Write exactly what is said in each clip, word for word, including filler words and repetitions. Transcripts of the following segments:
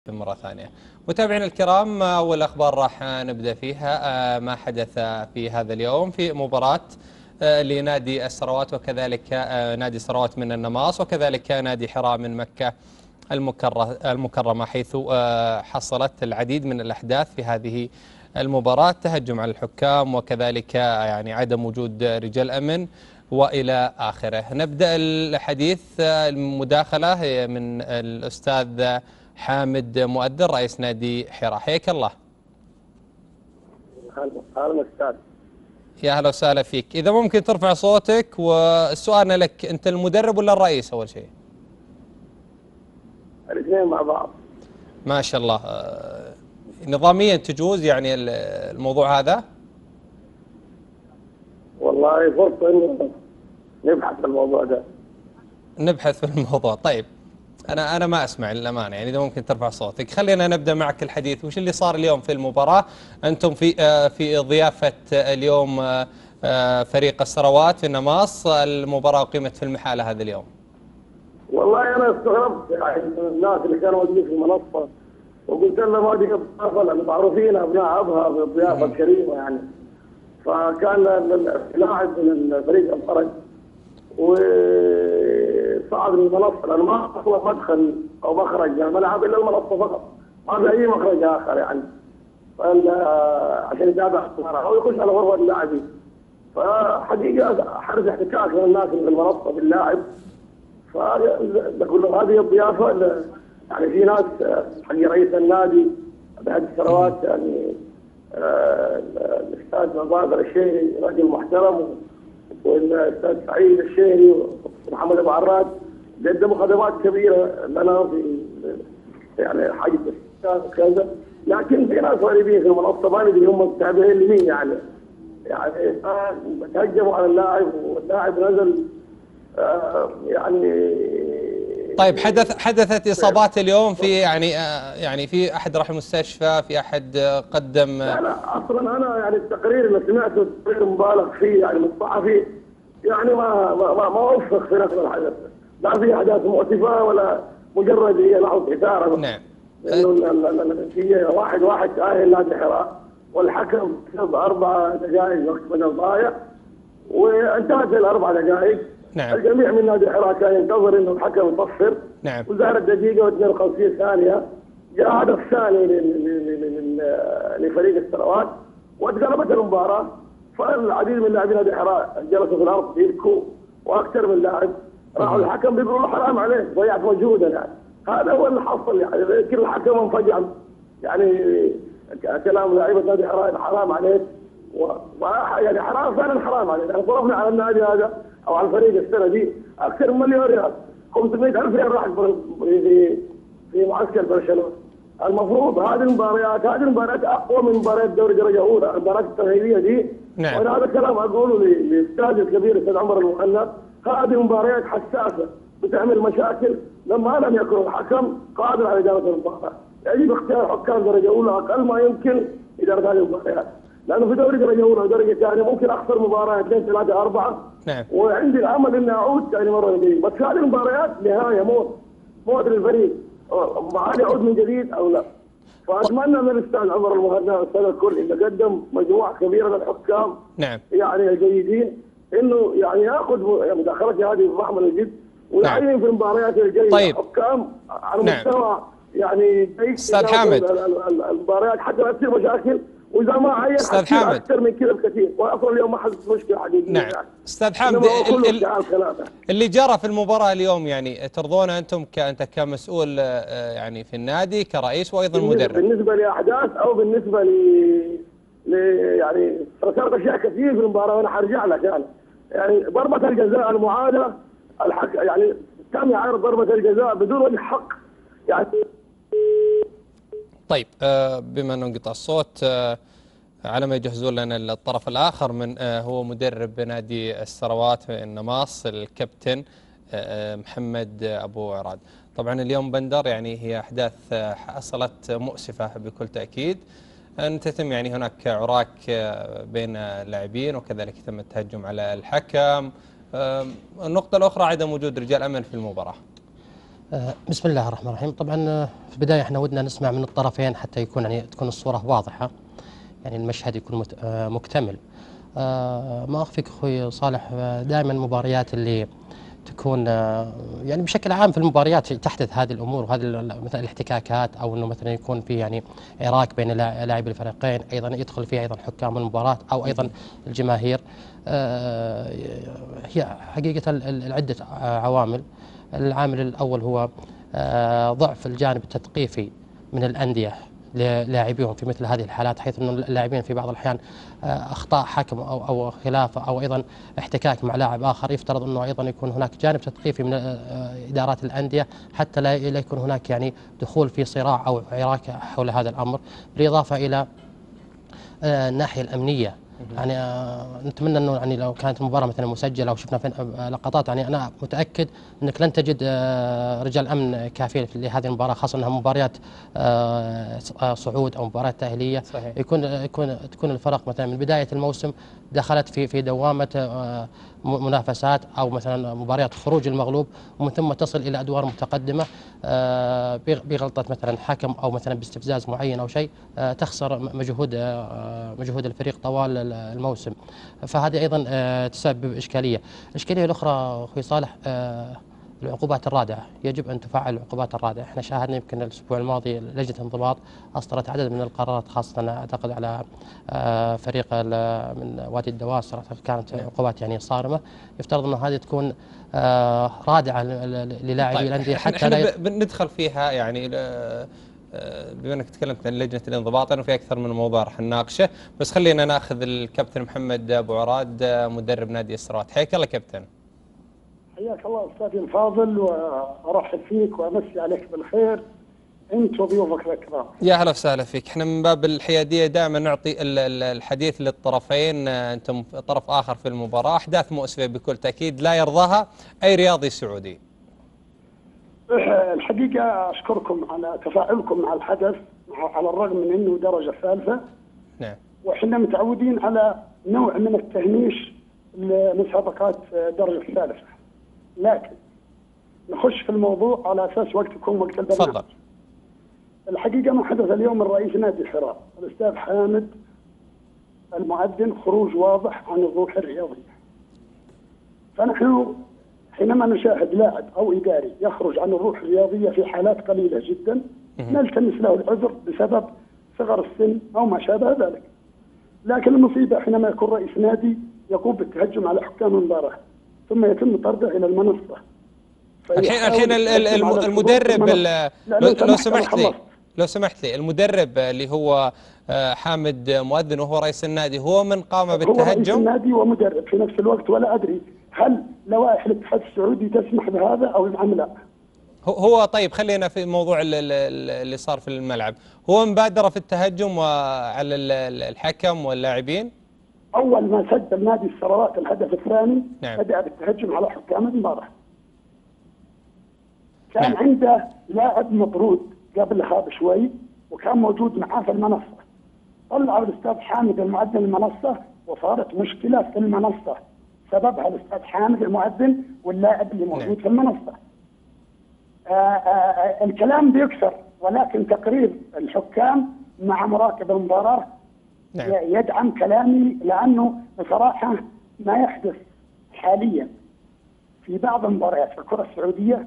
مرة ثانية. متابعينا الكرام، أول أخبار راح نبدأ فيها ما حدث في هذا اليوم في مباراة لنادي السروات وكذلك نادي السروات من النماص وكذلك نادي حراء من مكة المكرمة، حيث حصلت العديد من الأحداث في هذه المباراة، تهجم على الحكام وكذلك يعني عدم وجود رجال أمن وإلى آخره. نبدأ الحديث المداخلة من الأستاذ حامد مؤدر رئيس نادي حراء. حياك الله. اهلا استاذ. يا اهلا وسهلا فيك. اذا ممكن ترفع صوتك، والسؤال لك، انت المدرب ولا الرئيس اول شيء؟ الاثنين مع بعض. ما شاء الله. نظاميا تجوز يعني الموضوع هذا؟ والله فرصه انه نبحث في الموضوع ده. نبحث في الموضوع. طيب، أنا أنا ما أسمع للأمانة، يعني إذا ممكن ترفع صوتك. خلينا نبدأ معك الحديث. وش اللي صار اليوم في المباراة؟ أنتم في في ضيافة اليوم فريق السروات في النماص، المباراة أقيمت في المحالة هذا اليوم. والله أنا استغربت يعني الناس اللي كانوا موجودين في المنصة، وقلت لهم هذه الضيافة لأن معروفين أبناء أبها بالضيافة الكريمة يعني. فكان لاعب من فريق الفرج وصعد من المنصة، لأنه ما أصلا مدخل أو مخرج يعني الملعب إلا المنصة فقط، ما في أي مخرج آخر يعني. عشان يتابع المباراة أو يخش على غرفة اللاعبين. فحقيقة حدث احتكاك من الناس اللي في المنصة باللاعب. فنقول له هذه الضيافة يعني في ناس حق رئيس النادي بهذه السنوات يعني الأستاذ نظافر الشهري رجل محترم، والاستاذ سعيد الشهري ومحمد ابو عراد قدموا خدمات كبيره لنا في يعني حاجه كذا، لكن في ناس غريبين في المنصه ما ندري هم متابعين لمين يعني. يعني تهجموا على اللاعب واللاعب نزل آه يعني. طيب، حدث حدثت اصابات اليوم في يعني آه يعني في احد راح المستشفى، في احد قدم؟ لا لا اصلا انا يعني التقرير اللي سمعته تقرير مبالغ فيه يعني من الصحفي، يعني ما ما ما اوفق في نفس الحدث، لا في احداث مؤسفه ولا مجرد هي لحظه اثاره. نعم. لانه في واحد واحد تاهل نادي حراء والحكم كسب اربع دقائق وقت بدل ضايع وانتهت الاربع دقائق. نعم. الجميع من نادي حراء كان ينتظر انه الحكم يصفر. نعم. وزارت دقيقه واثنين وخمسين ثانيه جاء هدف ثاني لفريق السروات واتقلبت المباراه. فالعديد من لاعبين نادي حراء جلسوا في الارض يبكوا، واكثر من لاعب راحوا الحكم بيقولوا حرام عليك ضيعت مجهودا يعني. هذا هو اللي حصل يعني. كل الحكم انفجع يعني كلام لاعيبه نادي حراء حرام عليك، و يعني حرام فعلا حرام عليك. يعني صرفنا على النادي هذا او على الفريق السنه دي اكثر من مليون ريال، خمسمئة ألف ريال راح في في معسكر برشلونه. المفروض هذه المباريات هذه المباريات اقوى من مباريات دوري درجه اولى، المباريات التمهيديه دي. نعم. وانا هذا الكلام اقوله للاستاذ الكبير الاستاذ عمر المهند، هذه المباريات حساسه بتعمل مشاكل لما لم يكن الحكم قادر على اداره المباراه. يجب اختيار حكام درجه اولى اقل ما يمكن اداره هذه المباريات، لانه في دوري درجه اولى ودرجه ثانيه ممكن اخسر مباراه اثنين ثلاثه اربعه. نعم. وعندي الامل اني اعود ثاني مره جديد، بس هذه المباريات نهايه موت موت للفريق، هل يعود من جديد او لا؟ فاتمنى من الاستاذ عمر المهند والاستاذ الكل اللي قدم مجموعه كبيره من الحكام نعم يعني الجيدين انه يعني ياخذ مداخلته هذه بمحمل الجد ويعين نعم. في المباريات الجايه طيب. حكام على نعم. مستوى يعني استاذ حامد، المباريات حتى لا تصير مشاكل، واذا ما عين استاذ حامد اكثر من كذا بكثير، واصلا اليوم ما حدث مشكله حقيقيه. نعم. يعني. استاذ حامد، اللي جرى في المباراه اليوم يعني ترضون انتم كانت كمسؤول يعني في النادي كرئيس وايضا مدرب؟ بالنسبه لاحداث او بالنسبه ل ل يعني صارت اشياء كثير في المباراه وانا حرجع لك يعني. يعني ضربه الجزاء المعاده الحك يعني تم يعرض ضربه الجزاء بدون وجه حق يعني. طيب، بما انه انقطع الصوت، على ما يجهزون لنا الطرف الاخر من هو مدرب نادي السروات في النماص الكابتن محمد ابو عراد. طبعا اليوم بندر يعني هي احداث حصلت مؤسفه بكل تاكيد، ان تتم يعني هناك عراك بين اللاعبين وكذلك تم التهجم على الحكم. النقطه الاخرى عدم وجود رجال امن في المباراه. بسم الله الرحمن الرحيم. طبعا في البداية احنا ودنا نسمع من الطرفين حتى يكون يعني تكون الصورة واضحة، يعني المشهد يكون مكتمل. ما أخفيك أخوي صالح، دائما المباريات اللي تكون يعني بشكل عام في المباريات تحدث هذه الامور، وهذه مثلا الاحتكاكات، او انه مثلا يكون في يعني عراك بين لاعبي الفريقين، ايضا يدخل فيها ايضا حكام المباراه او ايضا الجماهير. هي حقيقه العده عوامل. العامل الاول هو ضعف الجانب التثقيفي من الانديه للاعبيهم في مثل هذه الحالات، حيث أن اللاعبين في بعض الأحيان أخطاء حكم أو أو خلافه أو أيضا احتكاك مع لاعب آخر، يفترض أنه أيضا يكون هناك جانب تثقيفي من إدارات الأندية حتى لا يكون هناك يعني دخول في صراع أو عراك حول هذا الأمر، بالإضافة إلى الناحية الأمنية. يعني نتمنى انه يعني لو كانت المباراه مثلا مسجله او شفنا في لقطات، يعني انا متاكد انك لن تجد رجال امن كافيين لهذه المباراه، خاصه انها مباريات صعود او مباريات تاهيليه. صحيح. يكون يكون تكون الفرق مثلا من بدايه الموسم دخلت في في دوامه منافسات او مثلا مباريات خروج المغلوب، ومن ثم تصل الى ادوار متقدمه بغلطه مثلا حكم او مثلا باستفزاز معين او شيء تخسر مجهود مجهود الفريق طوال الموسم. فهذه ايضا تسبب اشكاليه. الاشكاليه الاخرى اخوي صالح العقوبات الرادعه، يجب ان تفعل العقوبات الرادعه. احنا شاهدنا يمكن الاسبوع الماضي لجنه الانضباط اصدرت عدد من القرارات، خاصه اعتقد على فريق من وادي الدواسر، كانت عقوبات يعني صارمه. يفترض انه هذه تكون رادعه للاعبي الانديه حتى احنا لا بندخل فيها يعني بما انك تكلمت عن لجنه الانضباط، انه في اكثر من موضوع راح نناقشه، بس خلينا ناخذ الكابتن محمد ابو عراد مدرب نادي السروات. حياك الله كابتن. حياك الله استاذي الفاضل، وارحب فيك وامسي عليك بالخير انت وضيوفك الكرام. يا هلا وسهلا فيك. احنا من باب الحياديه دائما نعطي الحديث للطرفين، انتم طرف اخر في المباراه، احداث مؤسفه بكل تاكيد لا يرضاها اي رياضي سعودي. الحقيقه اشكركم على تفاعلكم مع الحدث، على الرغم من انه درجه ثالثه. نعم. واحنا متعودين على نوع من التهميش لمسابقات درجه الثالثه، لكن نخش في الموضوع على اساس وقتكم وقت البرنامج. تفضل. الحقيقه ما حدث اليوم الرئيس نادي الحراء الاستاذ حامد المؤذن خروج واضح عن الروح الرياضيه. فنحن حينما نشاهد لاعب او اداري يخرج عن الروح الرياضيه في حالات قليله جدا نلتمس له العذر بسبب صغر السن او ما شابه ذلك. لكن المصيبه حينما يكون رئيس نادي يقوم بالتهجم على حكام المباراه ثم يتم طرده الى المنصه. الحين الحين المدرب لو سمحت لي لو سمحت لي المدرب اللي هو حامد مؤذن وهو رئيس النادي هو من قام بالتهجم؟ هو رئيس النادي ومدرب في نفس الوقت، ولا ادري هل لوائح الاتحاد السعودي تسمح بهذا او ام لا. هو طيب خلينا في موضوع اللي صار في الملعب، هو مبادرة في التهجم على الحكم واللاعبين؟ اول ما سجل نادي السروات الهدف الثاني نعم. بدأ بالتهجم على حكام المباراة. كان نعم. عنده لاعب مطرود قبلها بشوي وكان موجود معاه في المنصة. طلعوا الاستاذ حامد المؤذن المنصة وصارت مشكلة في المنصة سببها الاستاذ حامد المؤذن واللاعب اللي موجود نعم. في المنصة. آآ آآ الكلام بيكثر، ولكن تقرير الحكام مع مراقب المباراة نعم. يدعم كلامي، لأنه بصراحة ما يحدث حاليا في بعض المباريات في الكرة السعودية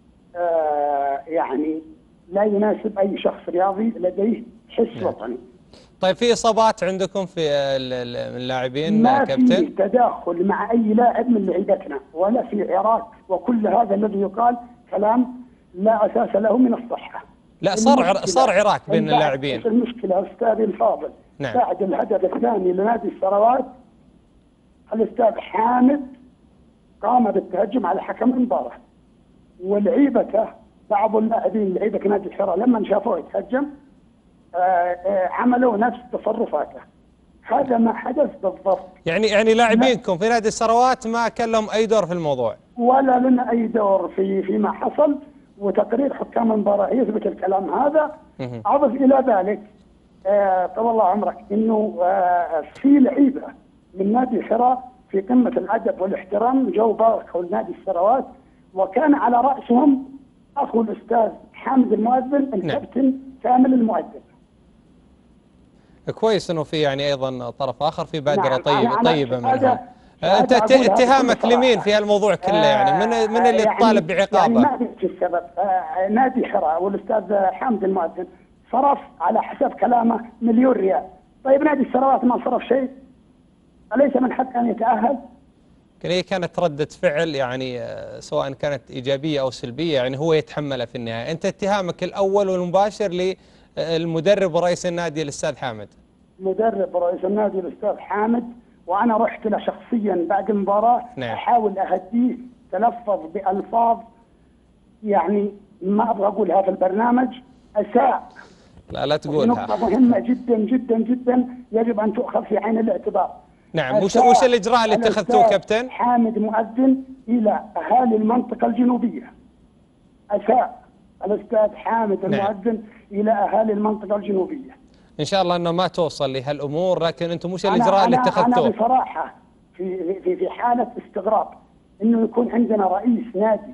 يعني لا يناسب أي شخص رياضي لديه حس نعم. وطني. طيب في إصابات عندكم في اللاعبين ما كابتن؟ في تداخل مع أي لاعب من لعيبتنا ولا في عراق، وكل هذا الذي يقال كلام لا أساس له من الصحة. لا صار صار عراك بين اللاعبين. المشكلة أستاذي الفاضل نعم. بعد الهدف الثاني لنادي السروات الأستاذ حامد قام بالتهجم على حكم المباراة، ولعيبته بعض اللاعبين لعيبة نادي الحراء لما شافوه يتهجم آآ آآ عملوا نفس تصرفاته. هذا ما حدث بالضبط. يعني يعني لاعبينكم في نادي السروات ما كان لهم أي دور في الموضوع؟ ولا لنا أي دور في فيما حصل، وتقرير حكام المباراة يثبت الكلام هذا. أضف إلى ذلك طول الله عمرك إنه في لعيبة من نادي الحراء في قمة الأدب والاحترام جو باركوا لنادي السروات، وكان على رأسهم اخو الاستاذ حامد المؤذن الكابتن نعم. كامل المؤذن. كويس انه في يعني ايضا طرف اخر في بادره نعم. طيبه أنا طيبه أنا منهم. انت اتهامك لمين في هالموضوع كله يعني؟ من من اللي يطالب يعني بعقابه؟ يعني ما في السبب. آه نادي حراء والاستاذ حامد المؤذن صرف على حسب كلامه مليون ريال. طيب نادي الثروات ما صرف شيء؟ أليس من حق ان يتاهل؟ هي كانت ردة فعل يعني سواء كانت إيجابية أو سلبية يعني هو يتحملها في النهاية. أنت اتهامك الأول والمباشر للمدرب ورئيس النادي الأستاذ حامد. مدرب ورئيس النادي الأستاذ حامد، وأنا رحت له شخصيا بعد المباراة نعم. أحاول أهديه، تلفظ بألفاظ يعني ما أبغى أقولها في البرنامج، أساء. لا لا تقولها. نقطة مهمة جدا جدا جدا يجب أن تؤخذ في عين الاعتبار. نعم. وش وش الإجراء اللي اتخذتوه كابتن؟ حامد مؤذن إلى أهالي المنطقة الجنوبية. أساء الأستاذ حامد نعم. المؤذن إلى أهالي المنطقة الجنوبية. إن شاء الله أنه ما توصل لهالأمور، لكن أنتم وش الإجراء اللي اتخذتوه؟ أنا بصراحة في في في حالة استغراب إنه يكون عندنا رئيس نادي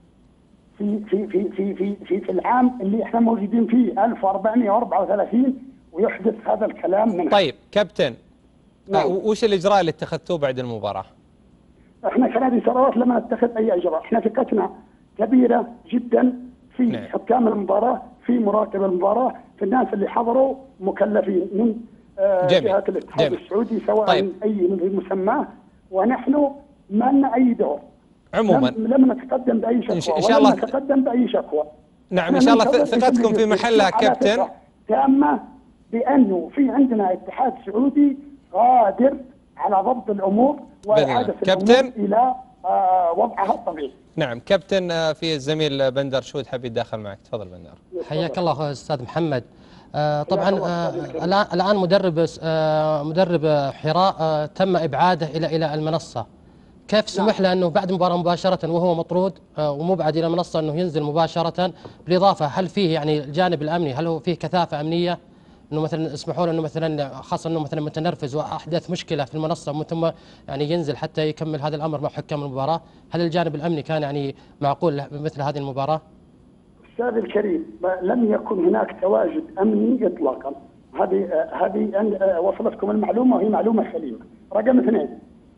في في في في في في, في العام اللي احنا موجودين فيه ألف وأربعمئة وأربعة وثلاثين ويحدث هذا الكلام منه. طيب كابتن نعم. وش الإجراء اللي اتخذتوه بعد المباراة؟ احنا كنادي ثروات لم نتخذ أي إجراء، احنا ثقتنا كبيرة جدا في نعم. حكام المباراة، في مراقب المباراة، في الناس اللي حضروا مكلفين من آه جهات الاتحاد السعودي سواء طيب. أي مسماه، ونحن ما لنا أي دور. عموما لم, لم نتقدم بأي شكوى إن شاء الله ولم نتقدم بأي شكوى. نعم إن شاء الله ثقتكم في محلها كابتن تامة بأنه في عندنا اتحاد سعودي قادر على ضبط الأمور وإعادة الأمور إلى آه وضعها الطبيعي. نعم كابتن في الزميل بندر شود حبيب داخل معك، تفضل بندر. حياك الله أستاذ محمد. آه طبعا آه الآن الآن مدرب آه مدرب حراء آه تم إبعاده إلى إلى المنصة. كيف سمح له أنه بعد مباراة مباشرة وهو مطرود آه ومبعد إلى المنصة أنه ينزل مباشرة؟ بالإضافة هل فيه يعني الجانب الأمني هل هو فيه كثافة أمنية؟ انه مثلا اسمحوا له انه مثلا خاصه انه مثلا متنرفز واحدث مشكله في المنصه ومن ثم يعني ينزل حتى يكمل هذا الامر مع حكام المباراه، هل الجانب الامني كان يعني معقول مثل هذه المباراه؟ استاذ الكريم لم يكن هناك تواجد امني اطلاقا، هذه هذه وصلتكم المعلومه وهي معلومه سليمه. رقم اثنين،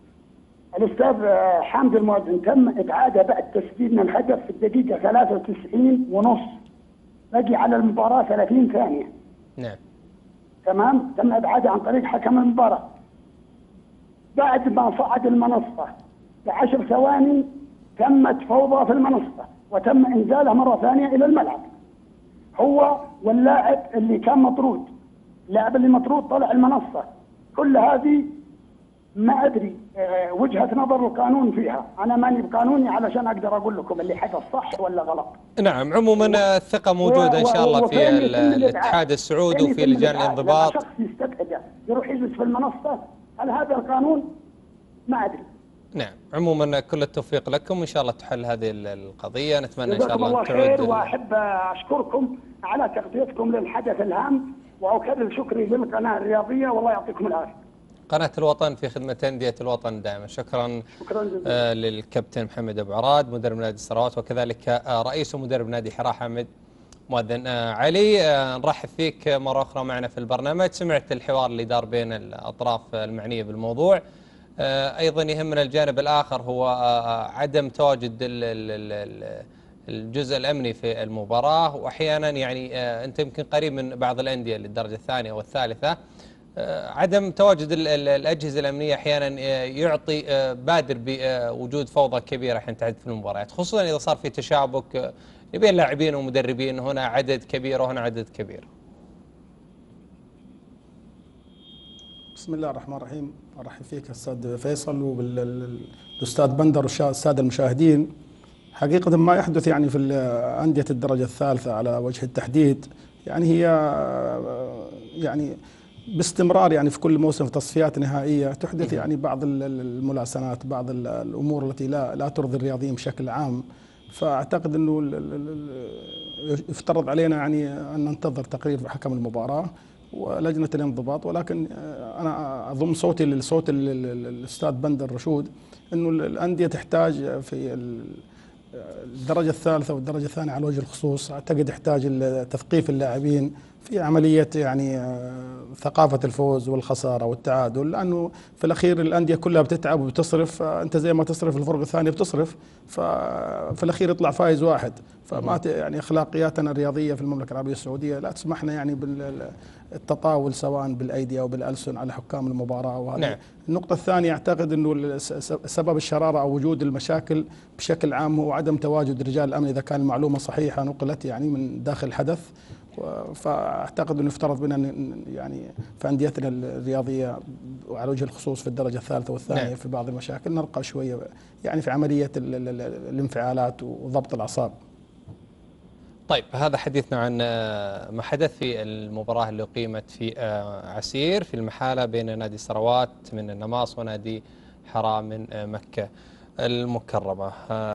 الاستاذ حامد المؤذن تم ابعاده بعد تسجيلنا الهدف في الدقيقه ثلاثة وتسعين ونص، باقي على المباراه ثلاثين ثانيه. نعم. تمام، تم ابعاده عن طريق حكم المباراه. بعد ما صعد المنصه بعشر ثواني تمت فوضى في المنصه وتم انزاله مره ثانيه الى الملعب. هو واللاعب اللي كان مطرود، اللاعب اللي مطرود طلع المنصه. كل هذه ما ادري أه وجهه نظر القانون فيها، انا ماني بقانوني علشان اقدر اقول لكم اللي حدث صح ولا غلط. نعم عموما الثقه موجوده ان شاء الله في الاتحاد السعودي وفي لجان الانضباط. شخص يستبعده يروح يجلس في المنصه، هل هذا القانون؟ ما ادري. نعم عموما كل التوفيق لكم، ان شاء الله تحل هذه القضيه، نتمنى ان شاء الله الله تعود. واحب اشكركم على تغطيتكم للحدث الهام، واكرر شكري للقناه الرياضيه، والله يعطيكم العافيه. قناة الوطن في خدمة أندية الوطن دائما. شكرا, شكرا آه للكابتن محمد أبو عراد مدرب نادي الثروات، وكذلك آه رئيس ومدرب نادي حراء حامد مؤذن. آه علي آه نرحب فيك مرة أخرى معنا في البرنامج. سمعت الحوار اللي دار بين الأطراف المعنية بالموضوع، آه أيضا يهمنا الجانب الآخر هو آه عدم تواجد الجزء الأمني في المباراة، وأحيانا يعني آه أنت يمكن قريب من بعض الأندية للدرجة الثانية والثالثة، عدم تواجد الأجهزة الأمنية أحيانا يعطي بادر بوجود فوضى كبيرة حين تحدث في المباريات، خصوصا إذا صار في تشابك بين لاعبين ومدربين، هنا عدد كبير وهنا عدد كبير. بسم الله الرحمن الرحيم. أرحب فيك أستاذ فيصل وبالأستاذ بندر والسادة المشاهدين. حقيقة ما يحدث يعني في أندية الدرجة الثالثة على وجه التحديد يعني هي يعني باستمرار يعني في كل موسم في تصفيات نهائية تحدث يعني بعض الملاسنات، بعض الأمور التي لا لا ترضي الرياضيين بشكل عام. فأعتقد أنه يفترض علينا يعني أن ننتظر تقرير حكم المباراة ولجنة الانضباط، ولكن أنا أضم صوتي للصوت الأستاذ بندر رشود أنه الأندية تحتاج في الدرجة الثالثة والدرجة الثانية على وجه الخصوص أعتقد يحتاج تثقيف اللاعبين في عملية يعني ثقافة الفوز والخسارة والتعادل، لأنه في الأخير الأندية كلها بتتعب وبتصرف، أنت زي ما تصرف الفرق الثانية بتصرف، ففي الأخير يطلع فايز واحد. فما يعني أخلاقياتنا الرياضية في المملكة العربية السعودية لا تسمحنا يعني بالتطاول سواء بالأيدي أو بالألسن على حكام المباراة. وهذه نعم. النقطة الثانية أعتقد أنه سبب الشرارة أو وجود المشاكل بشكل عام هو عدم تواجد رجال الأمن، إذا كان المعلومة صحيحة نقلت يعني من داخل الحدث. فاعتقد انه يفترض بنا يعني في انديتنا الرياضيه وعلى وجه الخصوص في الدرجه الثالثه والثانيه نعم. في بعض المشاكل نرقى شويه يعني في عمليه الانفعالات وضبط الاعصاب. طيب هذا حديثنا عن ما حدث في المباراه اللي اقيمت في عسير في المحاله بين نادي سروات من النماص ونادي حرام من مكه المكرمه.